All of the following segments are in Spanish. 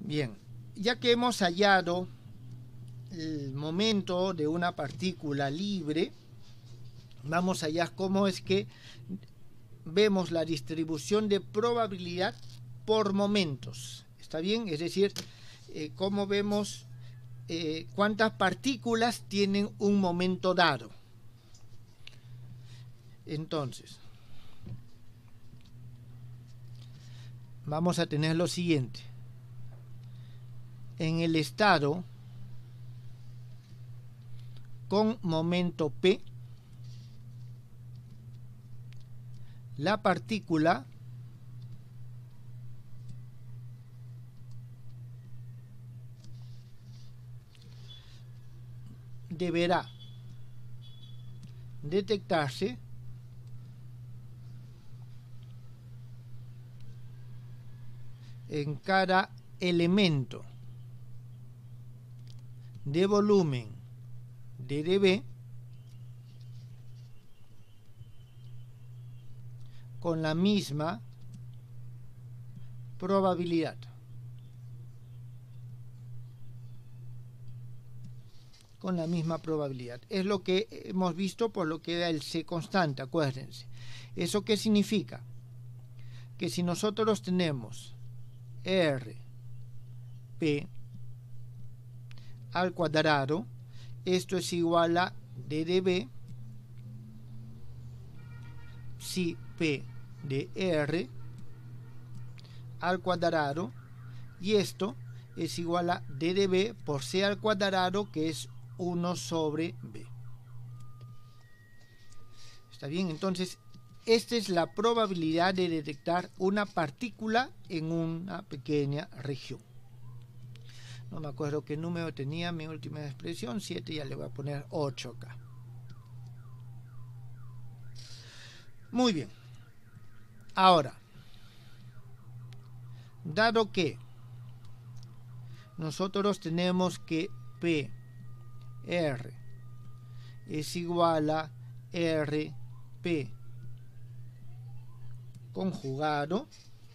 Bien, ya que hemos hallado el momento de una partícula libre, vamos allá cómo es que vemos la distribución de probabilidad por momentos. ¿Está bien? Es decir, cómo vemos cuántas partículas tienen un momento dado. Entonces, vamos a tener lo siguiente. En el estado con momento P, la partícula deberá detectarse en cada elemento de volumen de dB con la misma probabilidad. Con la misma probabilidad. Es lo que hemos visto por lo que da el C constante, acuérdense. ¿Eso qué significa? Que si nosotros tenemos R, P al cuadrado, esto es igual a dB psi P de R al cuadrado, y esto es igual a dB por C al cuadrado, que es 1 sobre B. ¿Está bien? Entonces, esta es la probabilidad de detectar una partícula en una pequeña región. No me acuerdo qué número tenía mi última expresión, 7, ya le voy a poner 8 acá. Muy bien. Ahora, dado que nosotros tenemos que P, R es igual a R, P conjugado,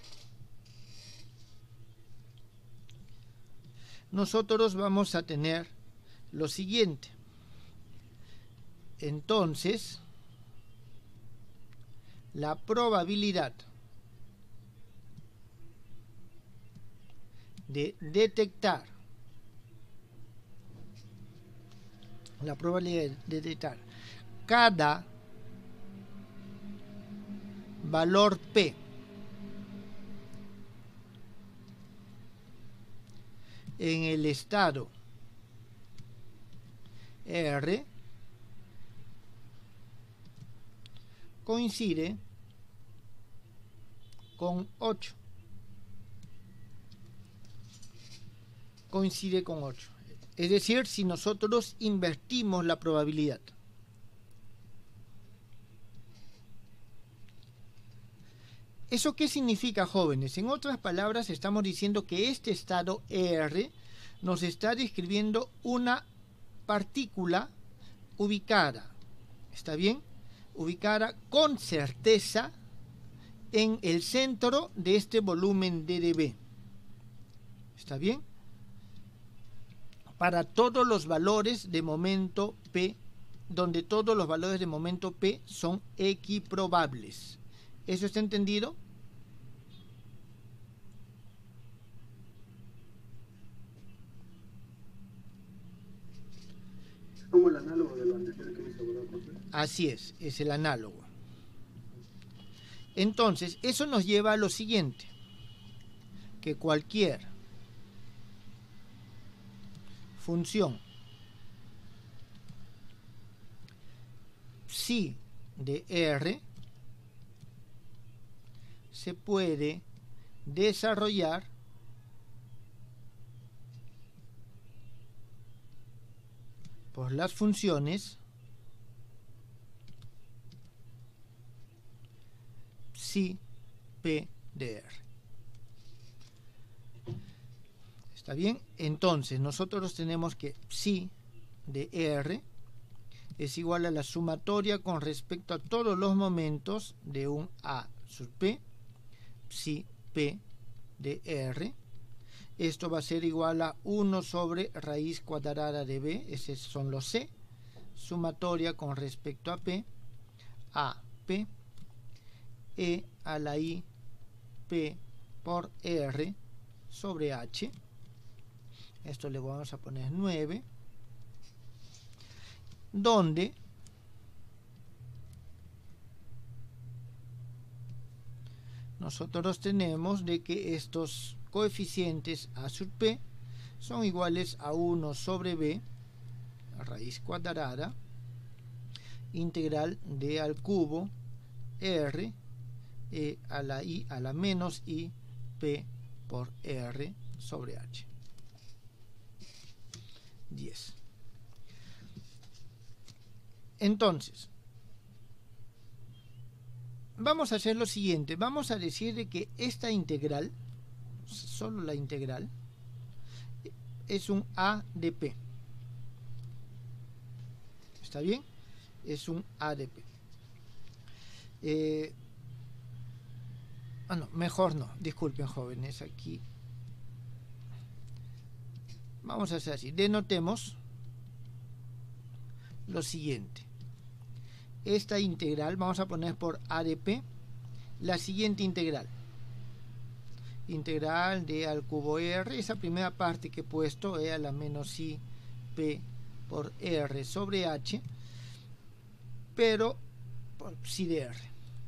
nosotros vamos a tener lo siguiente. Entonces, la probabilidad de detectar cada valor P en el estado R coincide con 8. Coincide con 8. Es decir, si nosotros invertimos la probabilidad. ¿Eso qué significa, jóvenes? En otras palabras, estamos diciendo que este estado R nos está describiendo una partícula ubicada, ¿está bien? Ubicada con certeza en el centro de este volumen dB. ¿Está bien? Para todos los valores de momento P, donde todos los valores de momento P son equiprobables. ¿Eso está entendido? Como el análogo de lo anterior que hizo, ¿verdad? Así es el análogo. Entonces, eso nos lleva a lo siguiente, que cualquier función psi de R se puede desarrollar por las funciones psi P de R. ¿Está bien? Entonces, nosotros tenemos que psi de R es igual a la sumatoria con respecto a todos los momentos de un A sub P, psi P de R, Esto va a ser igual a 1 sobre raíz cuadrada de b, esos son los c, sumatoria con respecto a p e a la i p por r sobre h. Esto le vamos a poner 9, donde nosotros tenemos de que estos coeficientes a sub p son iguales a 1 sobre b raíz cuadrada integral d al cubo r e a la i a la menos i p por r sobre h. 10. Entonces, vamos a hacer lo siguiente. Vamos a decir de que esta integral, solo la integral, es un a de p. ¿Está bien? Es un a de p. No, mejor no. Disculpen, jóvenes, aquí. Vamos a hacer así. Denotemos lo siguiente. Esta integral vamos a poner por a de p la siguiente integral. Integral de al cubo r, esa primera parte que he puesto, e a la menos i p por r sobre h, pero por psi de r.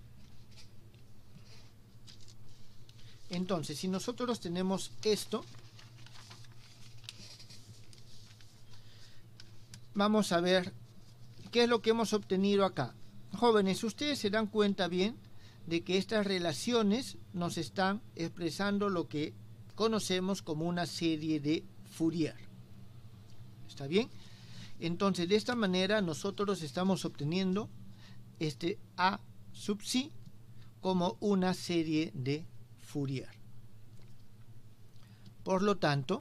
Entonces, si nosotros tenemos esto, vamos a ver qué es lo que hemos obtenido acá. Jóvenes, ustedes se dan cuenta bien de que estas relaciones nos están expresando lo que conocemos como una serie de Fourier. ¿Está bien? Entonces, de esta manera nosotros estamos obteniendo este A sub psi como una serie de Fourier. Por lo tanto,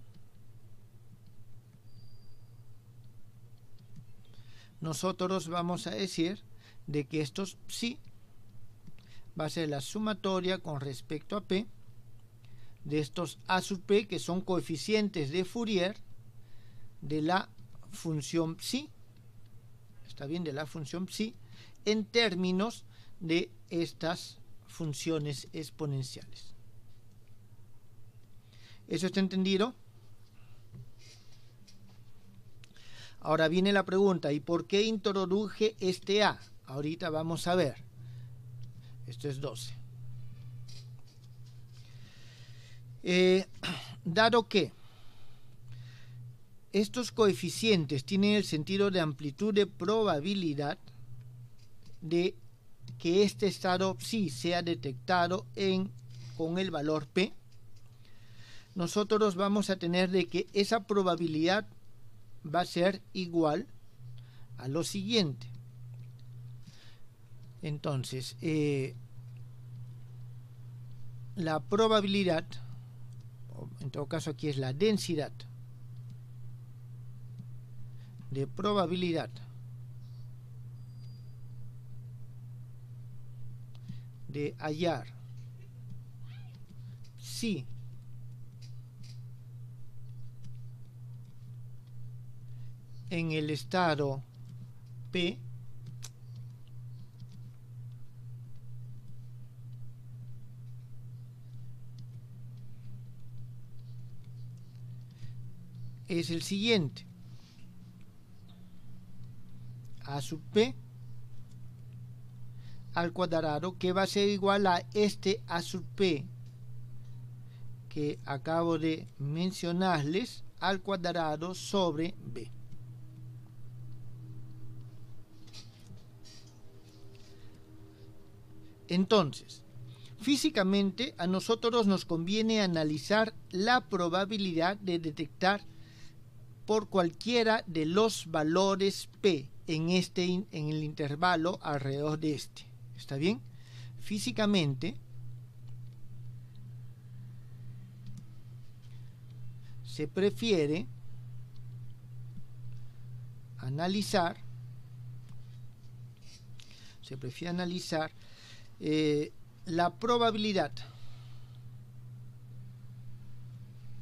nosotros vamos a decir de que estos psi va a ser la sumatoria con respecto a p de estos a sub p, que son coeficientes de Fourier de la función psi, está bien, de la función psi, en términos de estas funciones exponenciales. ¿Eso está entendido? Ahora viene la pregunta, ¿y por qué introduje este a? Ahorita vamos a ver. Esto es 12. Dado que estos coeficientes tienen el sentido de amplitud de probabilidad de que este estado psi sea detectado con el valor p, nosotros vamos a tener de que esa probabilidad va a ser igual a lo siguiente. Entonces, la probabilidad, en todo caso aquí es la densidad de probabilidad de hallar psi en el estado P es el siguiente: a sub p al cuadrado, que va a ser igual a este a sub p que acabo de mencionarles, al cuadrado sobre b. Entonces, físicamente a nosotros nos conviene analizar la probabilidad de detectar por cualquiera de los valores p en el intervalo alrededor de este. ¿Está bien? Físicamente se prefiere analizar la probabilidad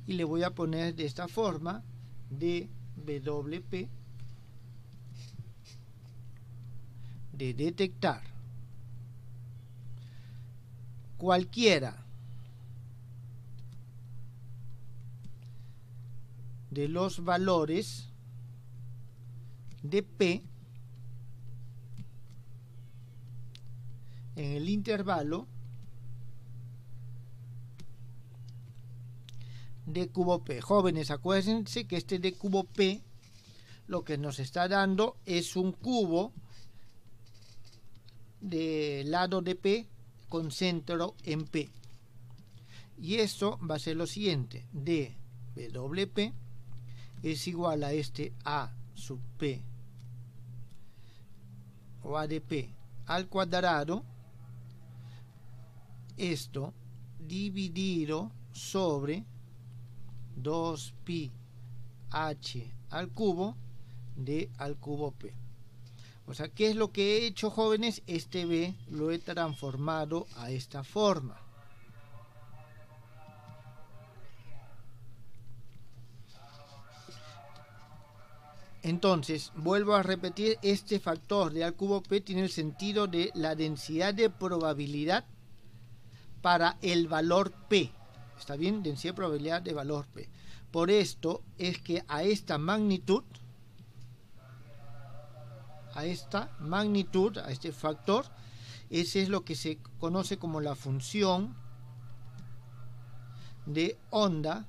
y le voy a poner de esta forma DWP de detectar cualquiera de los valores de P en el intervalo de cubo P. Jóvenes, acuérdense que este de cubo P lo que nos está dando es un cubo de lado de P con centro en P. Y esto va a ser lo siguiente: dWP es igual a este A sub P o A de P al cuadrado, esto dividido sobre 2pi h al cubo d al cubo P. O sea, ¿qué es lo que he hecho, jóvenes? Este B lo he transformado a esta forma. Entonces, vuelvo a repetir, este factor de al cubo P tiene el sentido de la densidad de probabilidad para el valor P. ¿Está bien? Densidad de probabilidad de valor P. Por esto es que a esta magnitud, a este factor, ese es lo que se conoce como la función de onda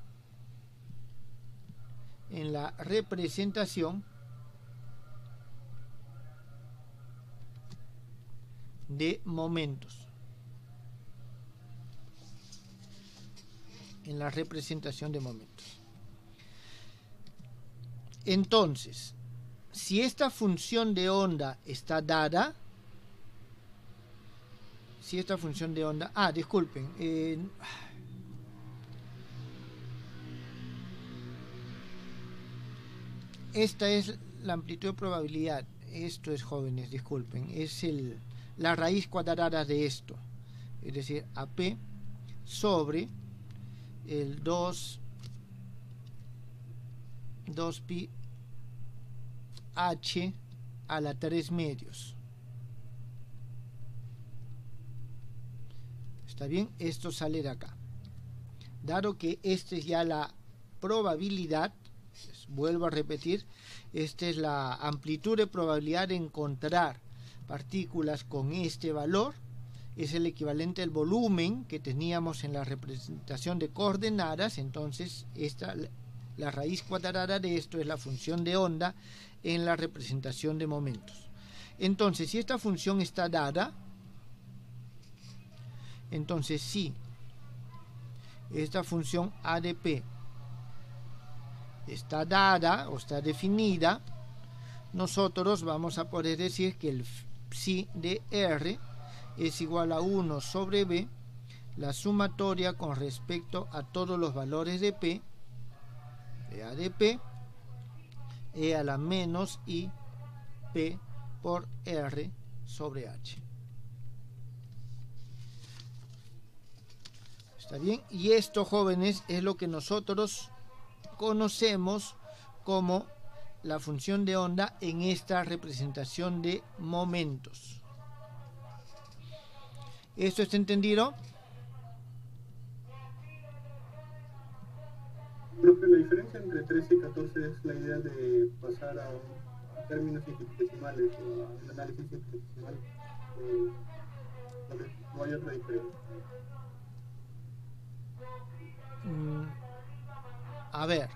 en la representación de momentos. En la representación de momentos. Entonces, si esta función de onda está dada, disculpen, esta es la amplitud de probabilidad. Esto es, jóvenes, disculpen, es la raíz cuadrada de esto, es decir, AP sobre el 2pi h a la 3 medios. ¿Está bien? Esto sale de acá. Dado que esta es ya la probabilidad, vuelvo a repetir, esta es la amplitud de probabilidad de encontrar partículas con este valor, es el equivalente al volumen que teníamos en la representación de coordenadas. Entonces la raíz cuadrada de esto es la función de onda en la representación de momentos. Entonces, si esta función está dada, entonces si esta función A de P está dada o está definida, nosotros vamos a poder decir que el psi de R es igual a 1 sobre B, la sumatoria con respecto a todos los valores de P, de A de P, E a la menos I P por R sobre H. ¿Está bien? Y esto, jóvenes, es lo que nosotros conocemos como la función de onda en esta representación de momentos. ¿Esto está entendido? Profe, la diferencia entre 13 y 14 es la idea de pasar a términos infinitesimales o a un análisis infinitesimal. No hay otra diferencia. A ver,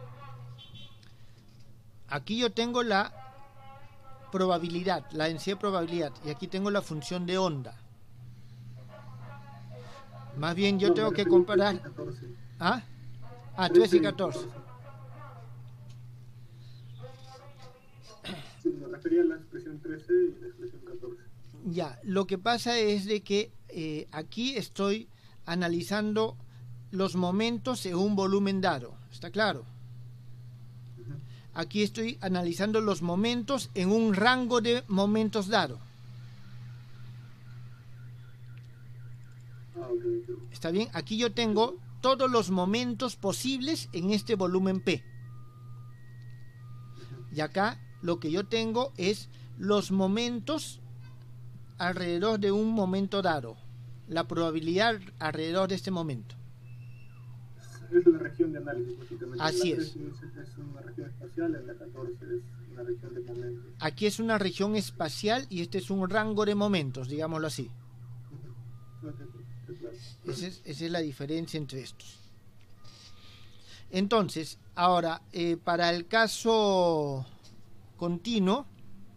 aquí yo tengo la probabilidad, la densidad de probabilidad, y aquí tengo la función de onda. Más bien yo tengo que comparar. 13 y 14. Sí, me refería a la expresión 13 y la expresión 14. Ya, lo que pasa es de que aquí estoy analizando los momentos en un volumen dado, ¿está claro? Aquí estoy analizando los momentos en un rango de momentos dado. ¿Está bien? Aquí yo tengo todos los momentos posibles en este volumen P. Y acá lo que yo tengo es los momentos alrededor de un momento dado, la probabilidad alrededor de este momento. Es la región de análisis, básicamente. Así En la es. 13 es una región espacial, en la 14 es una región de momentos. Aquí es una región espacial y este es un rango de momentos, digámoslo así. Claro. Esa es la diferencia entre estos. Entonces, ahora, para el caso continuo,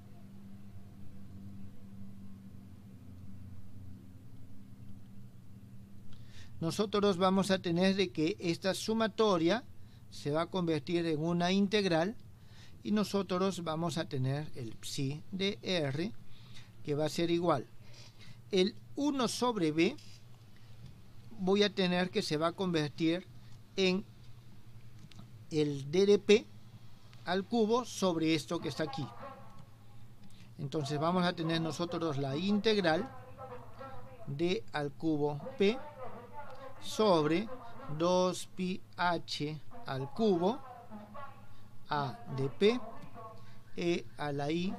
nosotros vamos a tener de que esta sumatoria se va a convertir en una integral y nosotros vamos a tener el psi de R que va a ser igual. El 1 sobre b voy a tener que se va a convertir en el d de p al cubo sobre esto que está aquí. Entonces vamos a tener nosotros la integral d al cubo p sobre 2pi h al cubo a de p e a la i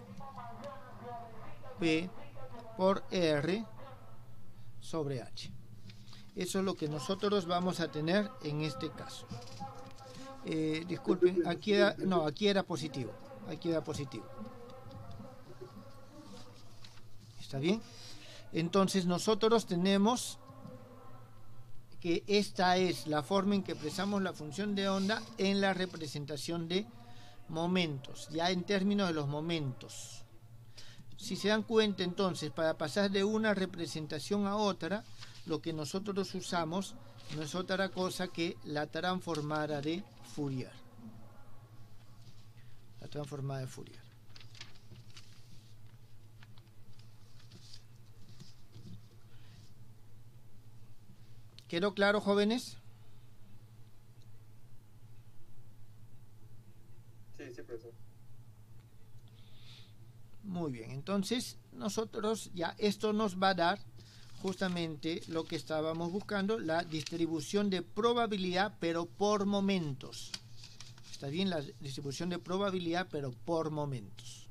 p por r sobre h. Eso es lo que nosotros vamos a tener en este caso. Disculpen, aquí era positivo. Aquí era positivo. ¿Está bien? Entonces nosotros tenemos que esta es la forma en que expresamos la función de onda en la representación de momentos, ya en términos de los momentos. Si se dan cuenta, entonces, para pasar de una representación a otra, lo que nosotros usamos no es otra cosa que la transformada de Fourier. La transformada de Fourier. ¿Quedó claro, jóvenes? Sí, profesor. Muy bien, entonces nosotros ya esto nos va a dar justamente lo que estábamos buscando, la distribución de probabilidad pero por momentos. Está bien, la distribución de probabilidad pero por momentos.